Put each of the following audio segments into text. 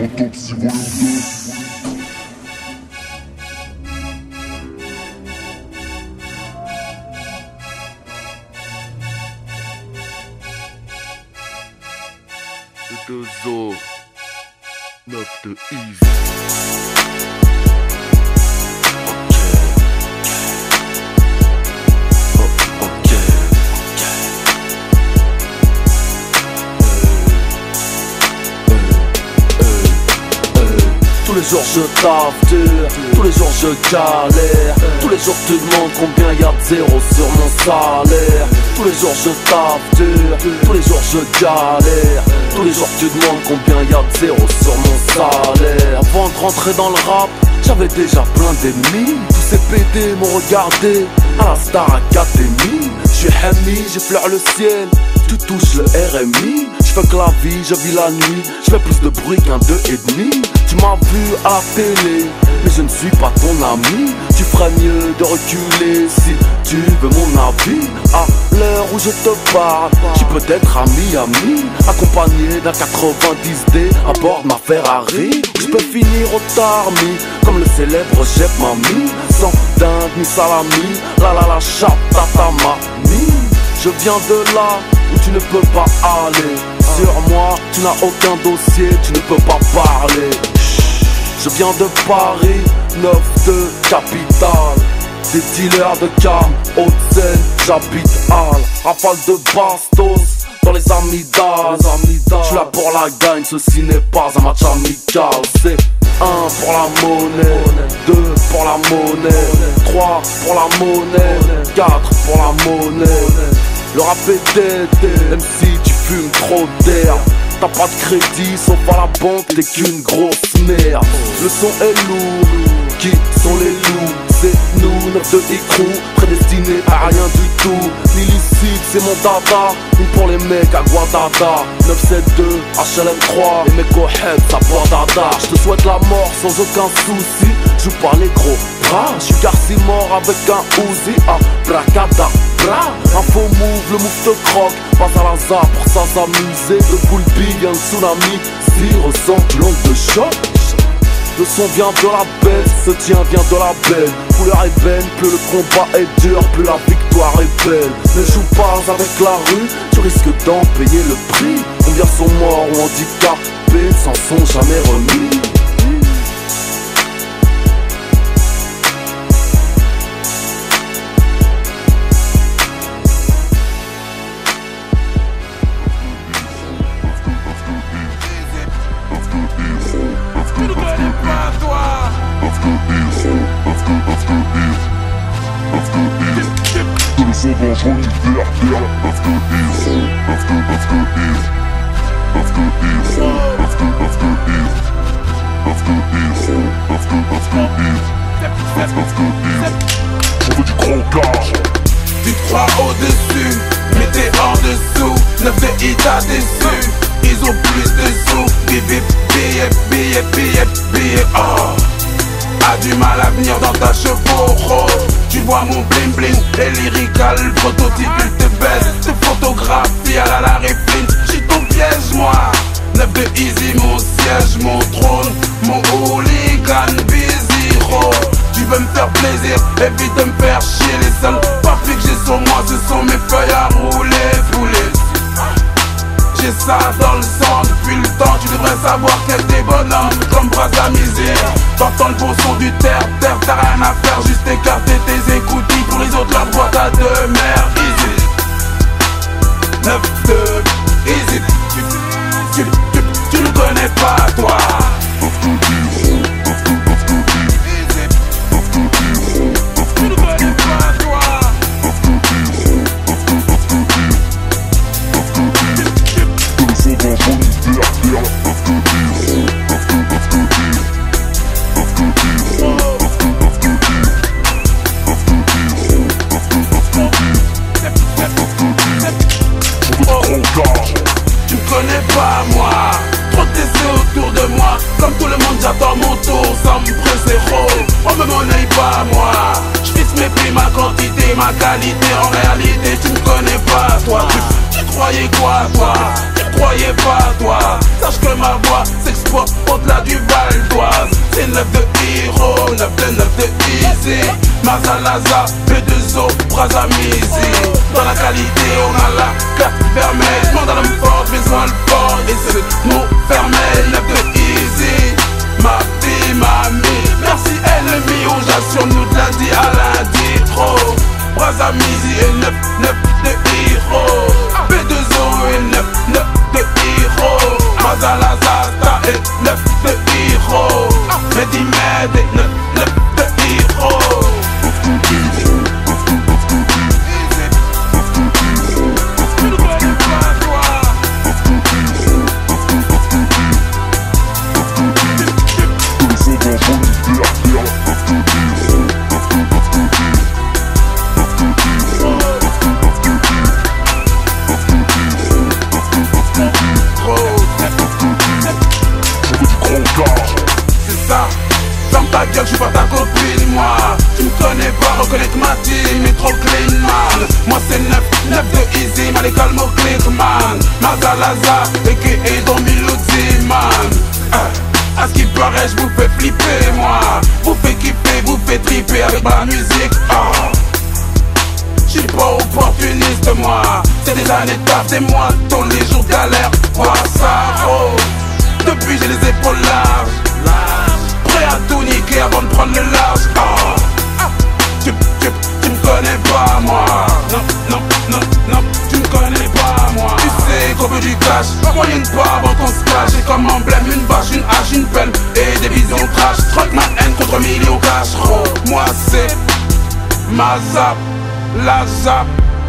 Autopsie volume 2. De Zo 9 de Yves. Tous les jours je taffe dur, tous les jours je galère. Tous les jours tu demandes combien y'a de zéro sur mon salaire. Tous les jours je taffe dur, tous les jours je galère. Tous les jours tu demandes combien y'a de zéro sur mon salaire. Avant de rentrer dans le rap, j'avais déjà plein d'ennemis. Tous ces PD m'ont regardé à la Star Academy. J'suis Hami, j'effleure le ciel, tu touches le RMI. J'fais que la vie, je vis la nuit, j'fais plus de bruit qu'un 2,5. Tu m'as vu à la télé, mais je ne suis pas ton ami. Tu ferais mieux de reculer si tu veux mon avis. À l'heure où je te parle, tu peux être à Miami, accompagné d'un 90D à bord de ma Ferrari. Je peux finir au tarmi, comme le célèbre chef Mami. Sans dinde ni salami, la chape ta mamie. Je viens de là où tu ne peux pas aller. Sur moi, tu n'as aucun dossier, tu ne peux pas parler. Je viens de Paris, 9 de capitale. Des dealers de cam, Haute-Seine, j'habite Halle. Rafale de bastos dans les amygdales. J'suis là pour la gagne, ceci n'est pas un match amical. C'est 1 pour la monnaie, 2 pour la monnaie, 3 pour la monnaie, 4 pour la monnaie. Le rap est dead, même si tu fumes trop d'air. T'as pas de crédit, sauf à la banque, t'es qu'une grosse merde. Le son est lourd, qui sont les loups? C'est nous, 9 de écrou, prédestinés à rien du tout. L'illicite, c'est mon dada, une pour les mecs à Guadada. 972, HLM 3, les mecs au head, ça boit dada. J'te souhaite la mort sans aucun souci, joue pas les gros bras. J'suis Garci mort avec un Uzi, bracada. Un faux move, le move te croque. Pas à l'hasard pour ça s'amuser. Le cool big, un tsunami. Si ressent l'onde de choc. Le son vient de la bête, le tien vient de la belle. Couleur est belle, plus le combat est dur, plus la victoire est belle. Ne joue pas avec la rue, tu risques d'en payer le prix. Combien sont morts ou handicapés, s'en sont jamais remis. Sauvage en hiver, let's go easy, let's go easy, let's go easy, let's go easy, let's go easy, let's go easy. On veut du gros gage. Tu te crois au-dessus, mais t'es en dessous. 9 de I t'a déçu, ils ont plus de sous. Billet, oh. A du mal à venir dans ta chevaux. Tu vois mon bling bling, et lyrical prototype, il te baise. Te photographie à la Larry Flint, j'suis ton piège moi. 9 de Easy, mon siège, mon trône, mon hooligan, busy road. Tu veux me faire plaisir, évite de me faire chier. Les seuls papiers que j'ai sur moi, ce sont mes feuilles à rouler, fouler. J'ai ça dans le sang depuis le temps. Tu devrais savoir qu'elle des bonhommes comme bras à misère. T'entends le bon son du terre-terre, t'as rien à faire, juste écarter tes écoutilles. Pour les autres la boîte à deux mères. Easy 9 de Easy. Tu ne connais pas toi. Tu ne connais pas toi. Tu me connais pas moi, trop de TC autour de moi. Comme tout le monde j'attends mon tour, sans me presser trop. On me monnaie pas moi, j'fixe mes prix, ma quantité, ma qualité. En réalité tu me connais pas toi. Tu croyais quoi toi? croyais pas toi. Sache que ma voix s'exporte au-delà du Val d'Oise. C'est 9 de Hero, 9 de Easy. Mazalaza, P2O, Brazamizi. Dans la qualité on a la carte vermeille. J'm'en dans l'homme fort, besoin le fort. Et c'est le mot fermel, 9 de Easy. Ma vie, mamie, merci ennemi. On j'assure nous de lundi à lundi. Trop Brazamizi et 9 de Hero. P2O et 9 de Hero. Mazalazata et 9 de Hero. Mehdi Med et 9 de Hero. C'est ça, ferme ta gueule, j'suis pas ta copine moi. Tu me connais pas, reconnaître ma team est trop clean man. Moi c'est 9 de Easy, mal et calme au click man. Mazalaza, a.k.a. Don Miloudi man. À ce qui paraît, j'vous fais flipper moi. Vous faites kiffer, vous faites triper avec ma musique. J'suis pas opportuniste moi. C'est des années de taf, des mois, tous les jours galère. Vois ça, oh. Depuis j'ai les épaules larges, prêt à tout niquer avant de prendre le large. Tu me connais pas moi. Non, tu me connais pas moi. Tu sais qu'on veut du cash, moyen de pas avant qu'on se cache. J'ai comme emblème une vache, une hache, une pelle et des visions trash. Troque ma haine contre millions cash. Oh, moi c'est ma zap, la zap.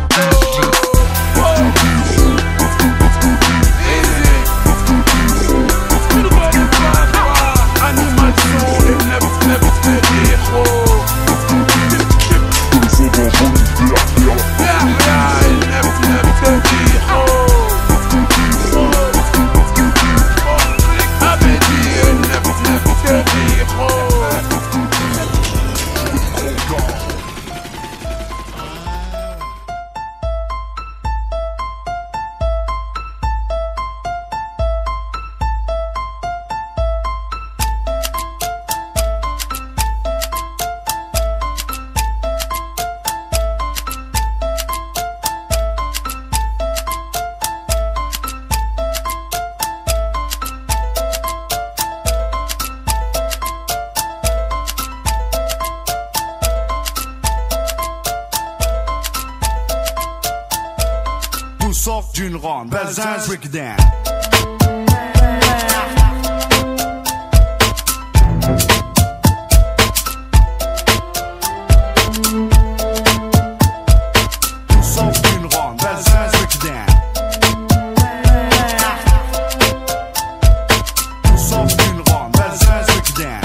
Sort d'une ronde, Belzins breakdown. Sort d'une ronde, Belzins breakdown. Sort d'une ronde, Belzins breakdown.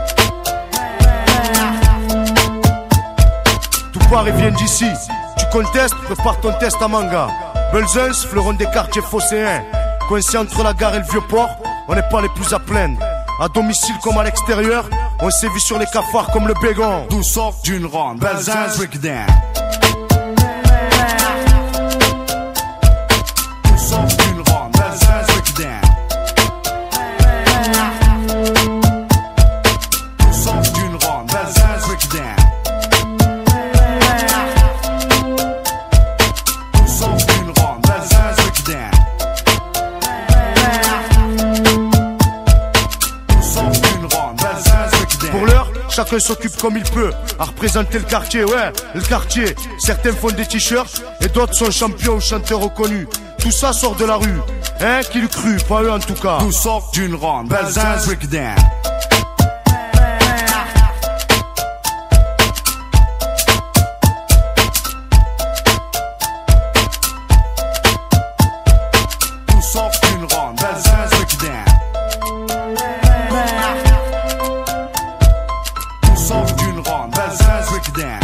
Tout part et vient d'ici. Tu contestes, prépare ton test à manga. Belzins, fleuron des quartiers phocéens. Coincé entre la gare et le vieux port, on n'est pas les plus à plaindre. À domicile comme à l'extérieur, on sévit sur les cafards comme le bégon. D'où sort d'une ronde, Belzins breakdown. D'où sort d'une ronde, Belzins breakdown. D'où sort d'une ronde, Belzins breakdown. Chacun s'occupe comme il peut à représenter le quartier, ouais, le quartier. Certains font des t-shirts et d'autres sont champions ou chanteurs reconnus. Tout ça sort de la rue, hein, qui le cru, pas eux en tout cas. D'où sort d'une ronde, Belzins breakdown. D'où sort d'une ronde, Belzins breakdown. Sort d'une ronde, Belzins breakdown.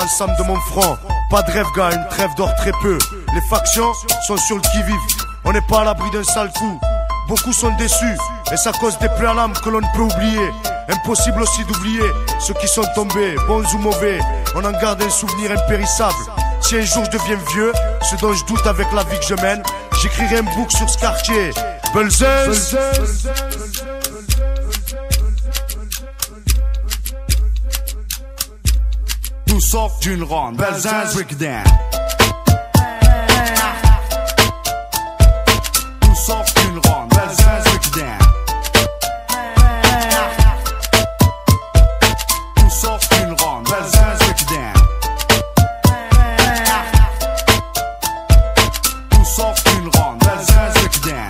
l'ensemble de mon front. Pas de rêve gars, une trêve d'or très peu. Les factions sont sur le qui-vive. On n'est pas à l'abri d'un sale coup. Beaucoup sont déçus, et ça cause des plaies à l'âme que l'on ne peut oublier. Impossible aussi d'oublier ceux qui sont tombés, bons ou mauvais. On en garde un souvenir impérissable. Si un jour je deviens vieux, ce dont je doute avec la vie que je mène, j'écrirai un book sur ce quartier. Belzens. Tout sort d'une ronde, Belzens Breakdown. Tout sort d'une ronde, Belzens Breakdown. Tout sort d'une ronde, Belzens Breakdown. Tout sort d'une ronde, Belzens Breakdown.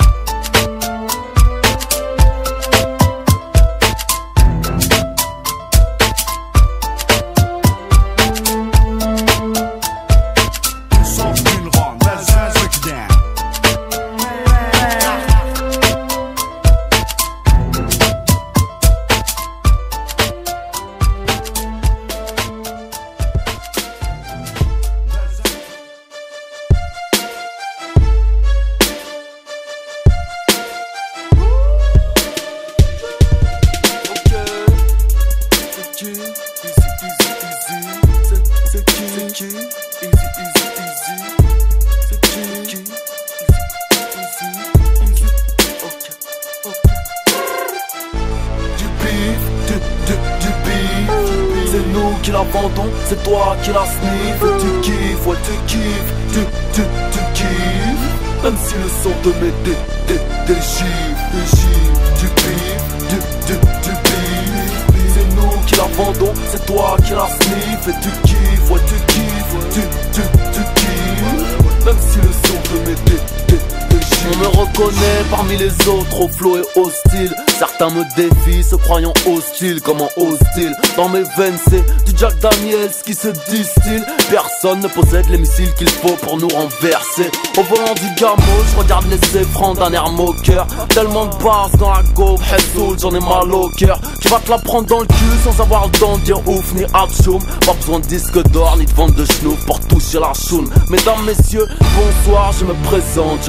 C'est nous qui l'abandon, c'est toi qui la sniff. Et tu kiffes, ouais tu kiffes, tu kiffes. Même si le son te met des chiffres, tu kiffes, tu kiffes. C'est nous qui l'abandon, c'est toi qui la sniff. Et tu kiffes, ouais tu kiffes, tu kiffes. Même si le son te met des chiffres. On me reconnaît parmi les autres au flow et au style. Certains me défient, se croyant hostile, comment hostile. Dans mes veines c'est du Jack Daniels qui se distille. Personne ne possède les missiles qu'il faut pour nous renverser. Au volant du gamo, je regarde les écrans d'un air moqueur. Tellement de basse dans la go, soul, j'en ai mal au cœur. Qui va te la prendre dans le cul sans avoir le temps de dire ouf ni abchoum. Pas besoin de disque d'or ni de vente de schnouf pour toucher la choune. Mesdames, messieurs, bonsoir, je me présente.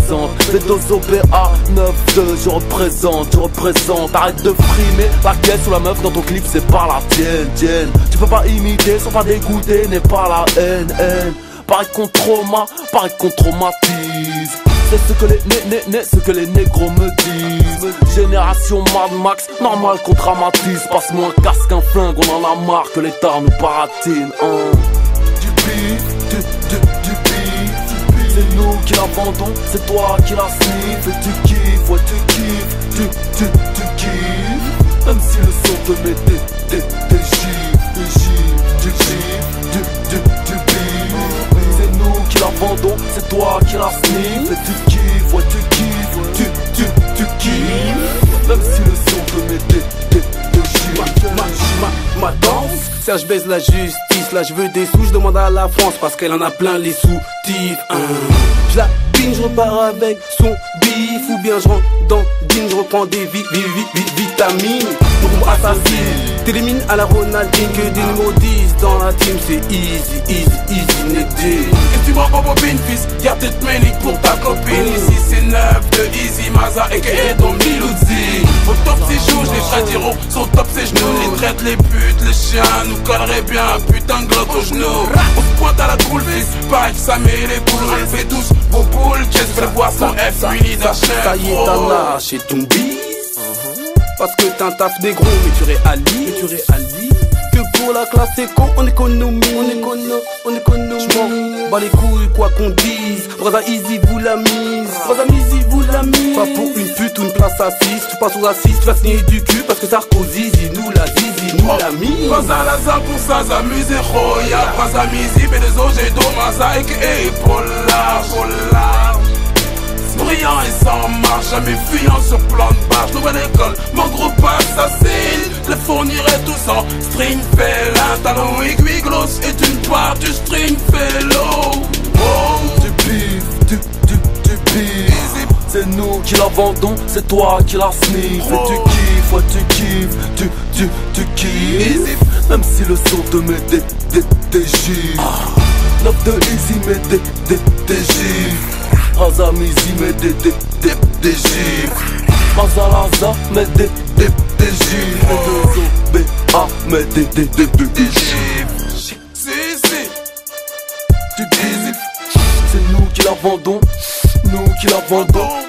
V2OBA 9-2, je représente. Arrête de frimer la caisse ou la meuf dans ton clip, c'est pas la tienne. Tu peux pas imiter sans pas dégoûter, n'est pas la haine. Pareil qu'on traumatise. C'est ce que les négros me disent. Génération Mad Max, normal qu'on dramatise. Passe-moi un casque, un flingue, on en a marre que l'État nous baratine. Du bif. C'est nous qui l'abandon, c'est toi qui la sniff. Et tu kiffes, ouais tu kiffes, tu kiffes. Même si le son te met des chiffres, tu kiffes, tu kiffes. C'est nous qui l'abandon, c'est toi qui la sniff. Et tu kiffes, ouais tu kiffes, tu kiffes. Même si le son te met des chiffres. Ma danse, Serge baise la justice. Là je veux des sous, je demande à la France parce qu'elle en a plein les soutifs. Je la bine, je repars avec son bif. Ou bien je rentre dans jean, je reprends des vitamines. Pour assassine, t'élimines à la Ronaldine. Que des numéros 10 dans la team, c'est easy, net. Qu'est-ce que tu vois, Bobo Bin, fils? Y'a peut-être Mélique pour ta copine. Ici c'est 9 de Easy Maza et Don Milouzi. Au top c'est chaud, les frères diront son top c'est genoux. Les traites, les putes, les chiens nous colleraient bien un putain de glock au genou. On se pointe à la cool fils, pareil que ça met les poules. On le fait tous vos boules, qu'est-ce que voir son F muni d'achat. Ça y est, t'as lâché ton bis. Parce que t'as un taf négro, mais tu réalises que pour la classe éco, on économie. J'm'en bats les couilles, quoi qu'on dise. Brother Easy vous la mise. Pas pour une pute ou une place assise. Tu passes aux assises, tu vas signer du cul. Parce que Sarkozy, nous la mise. Pas à la salle pour ça, s'amuser, Roya. Pas à Mizi, B2O, j'ai Domaza et Polar. Brillant et sans marche, jamais fuyant sur plan de barge. Nouvelle école, mon groupe assassine. Je les fournirai tous en string félin. Talon aiguille, gloss est une part du string fellow. Du bif. C'est nous qui l'abandon, c'est toi qui la sniff. Et tu kiffes, ouais tu kiffes, tu kiffes. Même si le son te met des gifs. 9 de Easy met des gifs. Azam Easy met des gifs. Mazalaza met des gifs. Et 2OBA met des gifs. Si, tu dis, c'est nous qui la vendons, nous qui la vendons.